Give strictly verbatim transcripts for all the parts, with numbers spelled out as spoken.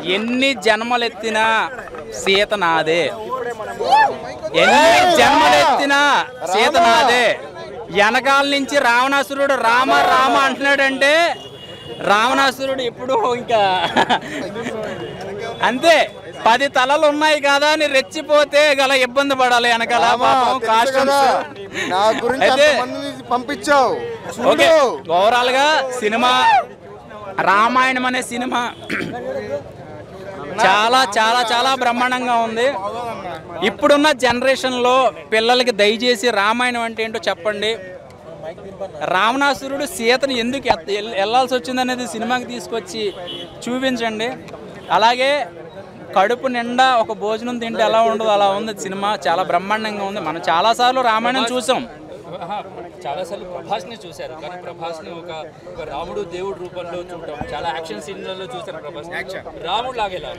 ఎన్ని జన్మలెత్తినా సీత నాదే, ఎన్ని జన్మలెత్తినా సీత నాదే. వెనకాల నుంచి రావణాసురుడు రామ రామ అంటున్నాడంటే రావణాసురుడు ఇప్పుడు ఇంకా అంతే. పది తలలు ఉన్నాయి కదా అని రెచ్చిపోతే గల ఇబ్బంది పడాలి వెనకాల. అయితే పంపించావు. ఓకే, ఓవరాల్ గా సినిమా రామాయణం అనే సినిమా చాలా చాలా చాలా బ్రహ్మాండంగా ఉంది. ఇప్పుడున్న జనరేషన్లో పిల్లలకి దయచేసి రామాయణం అంటే ఏంటో చెప్పండి. రావణాసురుడు సీతను ఎందుకు వెళ్ళాల్సి వచ్చింది అనేది సినిమాకి తీసుకొచ్చి చూపించండి. అలాగే కడుపు నిండా ఒక భోజనం తింటే ఎలా ఉండదు అలా ఉంది సినిమా. చాలా బ్రహ్మాండంగా ఉంది. మనం చాలాసార్లు రామాయణం చూసాం, చాలాసార్లు ప్రభాస్ని చూశారు, కానీ ప్రభాస్ని ఒక ఒక రాముడు దేవుడు రూపంలో చూడటం, చాలా యాక్షన్ సీన్లలో చూశారు ప్రభాస్. రాముడు లాగేలా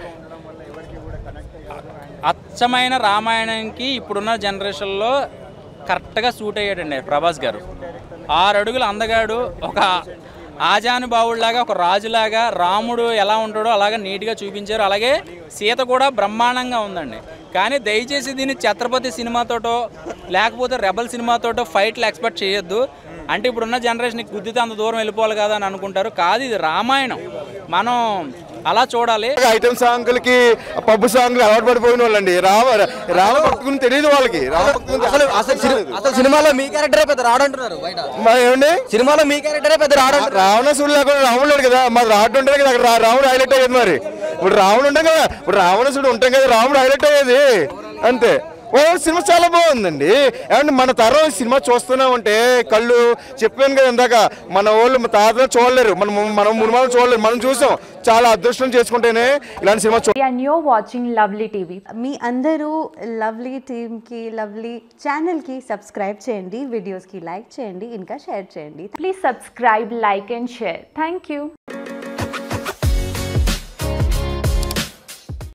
అచ్చమైన రామాయణంకి ఇప్పుడున్న జనరేషన్లో కరెక్ట్గా సూట్ అయ్యాడండి ప్రభాస్ గారు. ఆరు అడుగులు అందగాడు, ఒక ఆజానుబావుడిలాగా, ఒక రాజులాగా రాముడు ఎలా ఉంటాడో అలాగే నీట్గా చూపించారు. అలాగే సీత కూడా బ్రహ్మాండంగా ఉందండి. కానీ దయచేసి దీన్ని ఛత్రపతి సినిమాతోటో లేకపోతే రెబల్ సినిమాతోటో ఫైట్లు ఎక్స్పెక్ట్ చేయొద్దు. అంటే ఇప్పుడున్న జనరేషన్కి గుద్దితే అంత దూరం వెళ్ళిపోవాలి కదా అని అనుకుంటారు. కాదు, ఇది రామాయణం, మనం అలా చూడాలి. ఐటమ్ సాంగ్లకి పబ్బు సాంగ్లు అలవాటు పడిపోయిన వాళ్ళండి. రామ రామ భక్తుని తెలియదు వాళ్ళకి. అసలు సినిమాలో మీ క్యారెక్టరే పెద్ద రాడంటున్నారు బయట. ఏమండి, సినిమాలో మీ క్యారెక్టరే పెద్ద రాడు. రావణాసురుడు లేకుండా రాముడు కదా, మాది రాడు ఉంటాయి కదా, అక్కడ రాముడు హైలైట్ అయ్యేది. మరి ఇప్పుడు రావణుడు ఉంటాం కదా, ఇప్పుడు రావణాసురుడు ఉంటాం కదా, రాముడు హైలైట్ అయ్యేది అంతే. ఓ సినిమా చాలా బాగుందండి. ఏమంటే మన తరం సినిమా చూస్తున్నామంటే కళ్ళు చెప్పాను కదా ఇందాక, మన వాళ్ళు తాతలు చూడలేరు, మనం మనం మునిమాలు చూడలేరు, మనం చూసాం. చాలా అదృష్టం చేసుకుంటేనే ఇలాంటి సినిమా చూ. And you're watching Lovely TV. మీ అందరూ లవ్లీ టీమ్కి లవ్లీ ఛానల్కి సబ్స్క్రైబ్ చేయండి, వీడియోస్కి లైక్ చేయండి, ఇంకా షేర్ చేయండి. Please subscribe, like and share. Thank you.